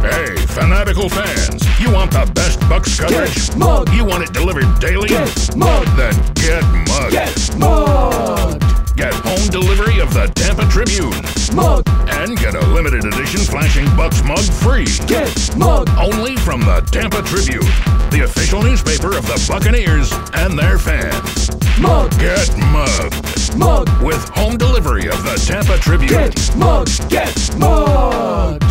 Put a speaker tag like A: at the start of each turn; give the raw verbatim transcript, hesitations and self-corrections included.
A: Hey, fanatical fans, you want the best Bucks coverage?
B: Get mugged.
A: You want it delivered daily?
B: Get mugged.
A: Then get mugged.
B: Get mugged.
A: Get home delivery of the Tampa Tribune.
B: Mugged.
A: And get a limited edition flashing Bucks mug free.
B: Get mugged.
A: Only from the Tampa Tribune, the official newspaper of the Buccaneers and their fans.
B: Mugged.
A: Get mugged.
B: Mugged.
A: With home delivery of the Tampa Tribune.
B: Get mugged. Get mugged.